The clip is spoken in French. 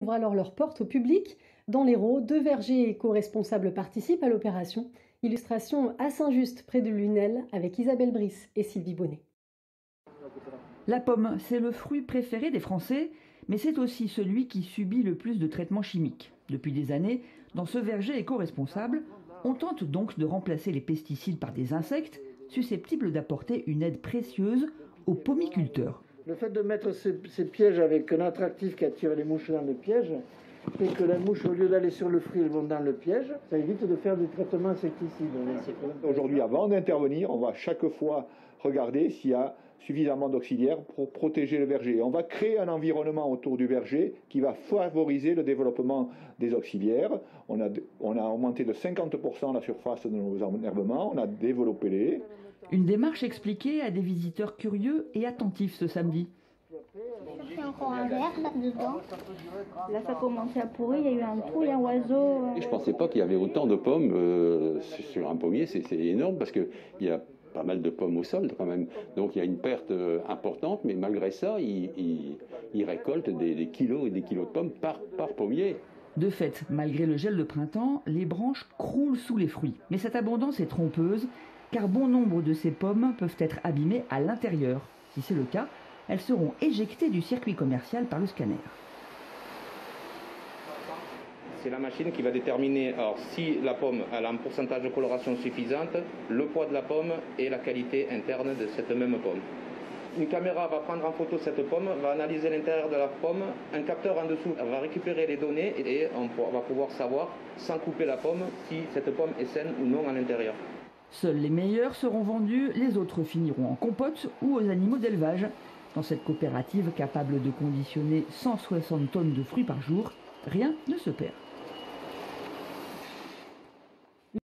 ouvrent alors leurs portes au public. Dans l'Hérault, 2 vergers éco-responsables participent à l'opération. Illustration à Saint-Just, près de Lunel, avec Isabelle Brice et Sylvie Bonnet. La pomme, c'est le fruit préféré des Français, mais c'est aussi celui qui subit le plus de traitements chimiques. Depuis des années, dans ce verger éco-responsable, on tente donc de remplacer les pesticides par des insectes susceptibles d'apporter une aide précieuse aux pommiculteurs. Le fait de mettre ces pièges avec un attractif qui attire les mouches dans le piège fait que les mouches, au lieu d'aller sur le fruit, elles vont dans le piège. Ça évite de faire des traitements insecticides. Aujourd'hui, avant d'intervenir, on va chaque fois regarder s'il y a suffisamment d'auxiliaires pour protéger le verger. On va créer un environnement autour du verger qui va favoriser le développement des auxiliaires. On a augmenté de 50% la surface de nos enherbements, on a développé les. Une démarche expliquée à des visiteurs curieux et attentifs ce samedi. Il y a encore un verre là-dedans. Là, ça commençait à pourrir, il y a eu un trou, il y a un oiseau. Et je ne pensais pas qu'il y avait autant de pommes sur un pommier, c'est énorme parce qu'il y a pas mal de pommes au sol quand même. Donc il y a une perte importante, mais malgré ça, ils récoltent des kilos et des kilos de pommes par pommier. De fait, malgré le gel de printemps, les branches croulent sous les fruits. Mais cette abondance est trompeuse, car bon nombre de ces pommes peuvent être abîmées à l'intérieur. Si c'est le cas, elles seront éjectées du circuit commercial par le scanner. C'est la machine qui va déterminer si la pomme a un pourcentage de coloration suffisante, le poids de la pomme et la qualité interne de cette même pomme. Une caméra va prendre en photo cette pomme, va analyser l'intérieur de la pomme, un capteur en dessous va récupérer les données et on va pouvoir savoir, sans couper la pomme, si cette pomme est saine ou non à l'intérieur. Seuls les meilleurs seront vendus, les autres finiront en compote ou aux animaux d'élevage. Dans cette coopérative capable de conditionner 160 tonnes de fruits par jour, rien ne se perd.